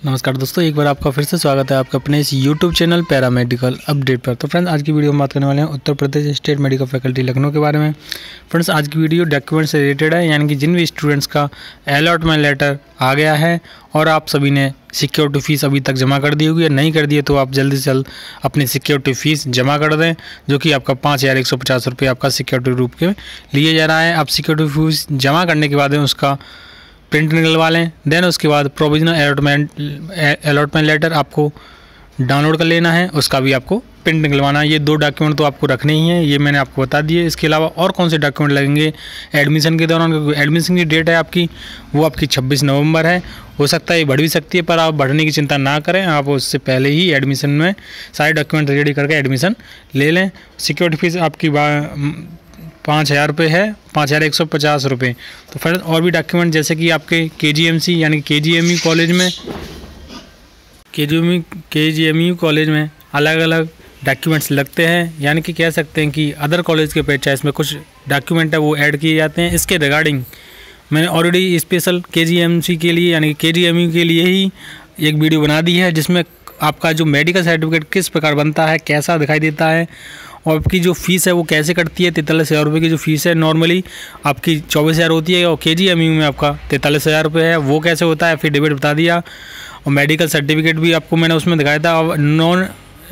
नमस्कार दोस्तों, एक बार आपका फिर से स्वागत है आपका अपने इस YouTube चैनल पैरामेडिकल अपडेट पर। तो फ्रेंड्स, आज की वीडियो में बात करने वाले हैं Uttar Pradesh state medical faculty Lucknow के बारे में। फ्रेंड्स, आज की वीडियो डॉक्यूमेंट से रिलेटेड है, यानी कि जिन भी स्टूडेंट्स का अलॉटमेंट लेटर आ गया है और आप सभी ने सिक्योरिटी फ़ीस अभी तक जमा कर दी होगी या नहीं कर दी है, तो आप जल्दी से जल्द अपनी सिक्योरिटी फ़ीस जमा कर दें, जो कि आपका 5,150 रुपये आपका सिक्योरिटी रूप के लिए जा रहा है। आप सिक्योरिटी फीस जमा करने के बाद उसका प्रिंट निकलवा लें। देन उसके बाद प्रोविजनल अलॉटमेंट लेटर आपको डाउनलोड कर लेना है, उसका भी आपको प्रिंट निकलवाना है। ये दो डॉक्यूमेंट तो आपको रखने ही हैं, ये मैंने आपको बता दिए। इसके अलावा और कौन से डॉक्यूमेंट लगेंगे एडमिशन के दौरान, क्योंकि एडमिशन की डेट है आपकी वो आपकी 26 नवंबर है। हो सकता है ये बढ़ भी सकती है, पर आप बढ़ने की चिंता ना करें, आप उससे पहले ही एडमिशन में सारे डॉक्यूमेंट रेडी करके एडमिशन ले लें। सिक्योरिटी फीस आपकी 5,000 रुपये है, 5,150 रुपये। तो फिर और भी डॉक्यूमेंट जैसे कि आपके KGMC यानी KGMU कॉलेज में अलग अलग डॉक्यूमेंट्स लगते हैं, यानी कि कह सकते हैं कि अदर कॉलेज के अपेक्षा इसमें कुछ डॉक्यूमेंट है वो ऐड किए जाते हैं। इसके रिगार्डिंग मैंने ऑलरेडी स्पेशल KGMC के लिए यानी कि KGMU के लिए ही एक वीडियो बना दी है, जिसमें आपका जो मेडिकल सर्टिफिकेट किस प्रकार बनता है, कैसा दिखाई देता है और आपकी जो फ़ीस है वो कैसे कटती है। 43,000 रुपये की जो फ़ीस है नॉर्मली आपकी 24,000 होती है, और KGMU में आपका 43,000 रुपये है। वो कैसे होता है एफिडेविट बता दिया, और मेडिकल सर्टिफिकेट भी आपको मैंने उसमें दिखाया था। और नॉन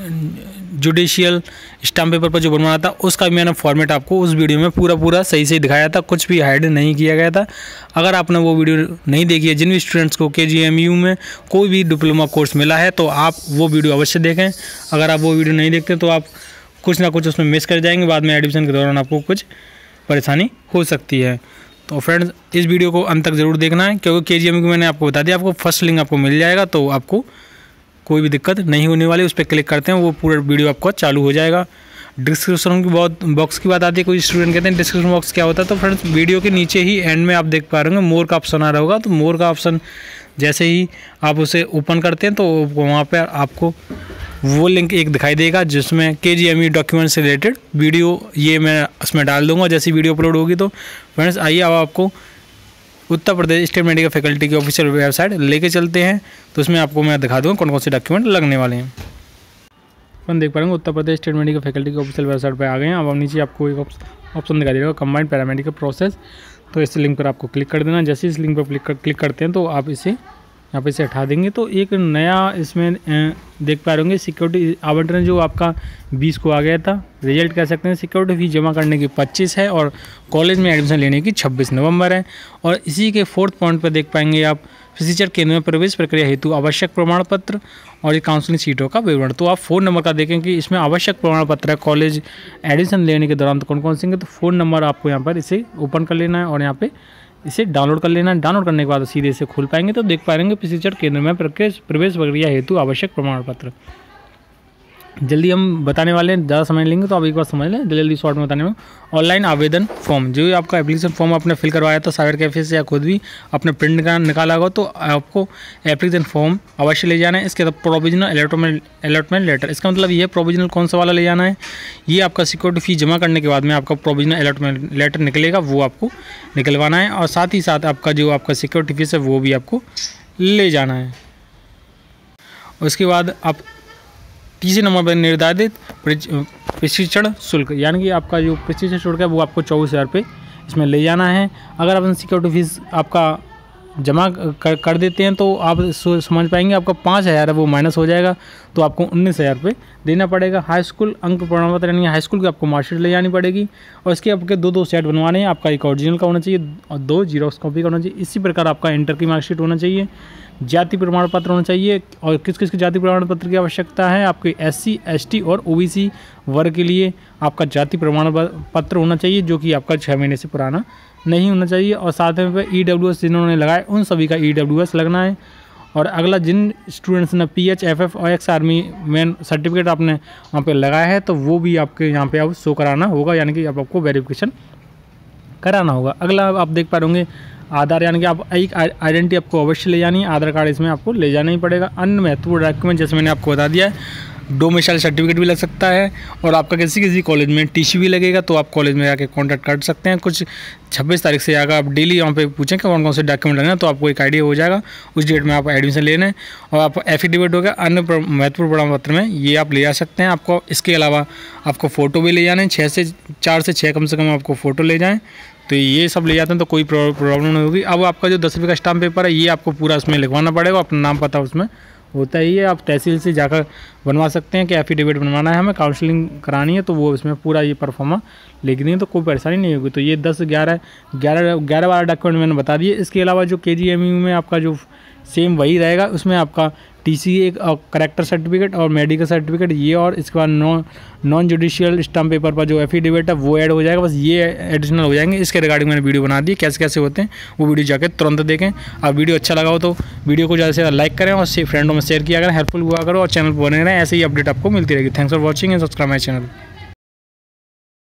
जुडिशियल स्टाम्प पेपर पर जो बनवाना था उसका भी मैंने फॉर्मेट आपको उस वीडियो में पूरा सही से दिखाया था, कुछ भी हाइड नहीं किया गया था। अगर आपने वो वीडियो नहीं देखी है, जिन भी स्टूडेंट्स को KGMU में कोई भी डिप्लोमा कोर्स मिला है, तो आप वो वीडियो अवश्य देखें। अगर आप वो वीडियो नहीं देखते तो आप कुछ ना कुछ उसमें मिस कर जाएंगे, बाद में एडमिशन के दौरान आपको कुछ परेशानी हो सकती है। तो फ्रेंड्स, इस वीडियो को अंत तक ज़रूर देखना है, क्योंकि KGMU को मैंने आपको बता दिया, आपको फर्स्ट लिंक आपको मिल जाएगा, तो आपको कोई भी दिक्कत नहीं होने वाली। उस पर क्लिक करते हैं वो पूरा वीडियो आपको चालू हो जाएगा। डिस्क्रिप्शन की बॉक्स की बात आती है, कोई स्टूडेंट कहते हैं डिस्क्रिप्शन बॉक्स क्या होता है। तो फ्रेंड्स, वीडियो के नीचे ही एंड में आप देख पा रहे होंगे मोर का ऑप्शन आ रहा होगा। तो मोर का ऑप्शन जैसे ही आप उसे ओपन करते हैं तो वहाँ पर आपको वो लिंक एक दिखाई देगा, जिसमें KGMU डॉक्यूमेंट से रिलेटेड वीडियो ये मैं उसमें डाल दूंगा जैसी वीडियो अपलोड होगी। तो फ्रेंड्स, आइए अब आपको Uttar Pradesh state medical faculty की ऑफिशियल वेबसाइट लेके चलते हैं। तो उसमें आपको मैं दिखा दूँगा कौन कौन से डॉक्यूमेंट लगने वाले हैं। अपन देख पाएंगे Uttar Pradesh state medical faculty की ऑफिशियल वेबसाइट पर आ गए हैं। अब नीचे आपको एक ऑप्शन दिखाई देगा कंबाइंड पैरामेडिकल प्रोसेस। तो इस लिंक पर आपको क्लिक कर देना। जैसे इस लिंक पर क्लिक करते हैं तो आप इसे यहाँ पे से हटा देंगे, तो एक नया इसमें देख पा रहे होंगे सिक्योरिटी आवंटन जो आपका 20 को आ गया था। रिजल्ट कह सकते हैं सिक्योरिटी फीस जमा करने की 25 है और कॉलेज में एडमिशन लेने की 26 नवंबर है। और इसी के 4th पॉइंट पर देख पाएंगे आप फिजिचर केंद्र में प्रवेश प्रक्रिया हेतु आवश्यक प्रमाण पत्र और ये काउंसलिंग सीटों का विवरण। तो आप 4 नंबर का देखें कि इसमें आवश्यक प्रमाण पत्र है कॉलेज एडमिशन लेने के दौरान तो कौन कौन से हैं। तो 4 नंबर आपको यहाँ पर इसे ओपन कर लेना है और यहाँ पे इसे डाउनलोड कर लेना है। डाउनलोड करने के बाद सीधे इसे खोल पाएंगे तो देख पाएंगे फिजिचर केंद्र में प्रवेश प्रक्रिया हेतु आवश्यक प्रमाण पत्र। जल्दी हम बताने वाले हैं, ज़्यादा समय लेंगे तो आप एक बार समझ लें, जल्दी शॉर्ट में बताने में। ऑनलाइन आवेदन फॉर्म जो आपका एप्लीकेशन फॉर्म आपने फिल करवाया था साइबर कैफे से या खुद भी अपने प्रिंट का निकाला होगा, तो आपको एप्लीकेशन फॉर्म अवश्य ले जाना है। इसके बाद प्रोविजनल अलॉटमेंट लेटर, इसका मतलब ये प्रोविजनल कौन सा वाला ले जाना है, ये आपका सिक्योरिटी फीस जमा करने के बाद में आपका प्रोविजनल अलॉटमेंट लेटर निकलेगा, वो आपको निकलवाना है। और साथ ही साथ आपका जो आपका सिक्योरिटी फीस है वो भी आपको ले जाना है। उसके बाद आप तीसरे नंबर पर निर्धारित प्रशिक्षण शुल्क, यानी कि आपका जो प्रशिक्षण शुल्क है वो आपको 24,000 रुपये इसमें ले जाना है। अगर आप सिक्योरिटी फीस आपका जमा कर देते हैं तो आप समझ पाएंगे आपका 5,000 है वो माइनस हो जाएगा, तो आपको 19,000 रुपये देना पड़ेगा। हाई स्कूल अंक प्रमाण पत्र यानी हाई स्कूल की आपको मार्कशीट ले जानी पड़ेगी। और इसके आपके दो सेट बनवाने हैं, आपका एक ओरिजिनल का होना चाहिए और 2 जीरोक्स कॉपी का होना चाहिए। इसी प्रकार आपका इंटर की मार्कशीट होना चाहिए, जाति प्रमाण पत्र होना चाहिए। और किस किस की जाति प्रमाण पत्र की आवश्यकता है, आपके SC ST और OBC वर्ग के लिए आपका जाति प्रमाण पत्र होना चाहिए, जो कि आपका 6 महीने से पुराना नहीं होना चाहिए। और साथ में EWS जिन्होंने लगाए उन सभी का EWS लगना है। और अगला, जिन स्टूडेंट्स ने PH FF और एक्स आर्मी मैन सर्टिफिकेट आपने वहाँ पे लगाया है तो वो भी आपके यहाँ पे अब शो कराना होगा, यानी कि आपको वेरिफिकेशन कराना होगा। अगला आप देख पा रहे होंगे आधार, यानी कि आप एक आइडेंटिटी आपको अवश्य ले जानी है, आधार कार्ड इसमें आपको ले जाना ही पड़ेगा। अन्य महत्वपूर्ण डॉक्यूमेंट जैसे मैंने आपको बता दिया है, डोमिसाइल सर्टिफिकेट भी लग सकता है, और आपका किसी कॉलेज में टीसी भी लगेगा, तो आप कॉलेज में जाके कॉन्टैक्ट कर सकते हैं। कुछ 26 तारीख से आएगा, आप डेली वहाँ पे पूछें कि कौन कौन से डॉक्यूमेंट लगना है, तो आपको एक आइडिया हो जाएगा। उस डेट में आप एडमिशन लेना है, और आप एफिडेविट हो गया अन्य महत्वपूर्ण प्रमाण पत्र में ये आप ले जा सकते हैं। आपको इसके अलावा आपको फ़ोटो भी ले जाने हैं, 4 से 6 कम से कम आपको फ़ोटो ले जाएँ, तो ये सब ले जाते हैं तो कोई प्रॉब्लम नहीं होगी। अब आपका जो 10 रुपये का स्टाम्प पेपर है ये आपको पूरा उसमें लिखवाना पड़ेगा, अपना नाम पता उसमें होता ही है। आप तहसील से जाकर बनवा सकते हैं कि एफिडेविट बनवाना है, हमें काउंसलिंग करानी है, तो वो इसमें पूरा ये परफॉर्मा लिख दें तो कोई परेशानी नहीं होगी। तो ये 10, 11, 12 डॉक्यूमेंट मैंने बता दिए। इसके अलावा जो KGMU में आपका जो सेम वही रहेगा, उसमें आपका टीसी, एक करेक्टर सर्टिफिकेट और मेडिकल सर्टिफिकेट ये, और इसके बाद नॉन जुडिशियल स्टाम्प पेपर पर जो एफिडेविट है वो ऐड हो जाएगा। बस ये एडिशनल हो जाएंगे। इसके रिगार्डिंग मैंने वीडियो बना दी कैसे कैसे होते हैं, वो वीडियो जाकर तुरंत देखें। और वीडियो अच्छा लगा हो तो वीडियो को ज़्यादा से ज़्यादा लाइक करें और फ्रेंडों में शेयर किया करें, हेल्पफुल हुआ करो, और चैनल पर बने रहें। ऐसे ही अपडेट आपको मिलती रहेगी। Thanks for watching and subscribe my channel.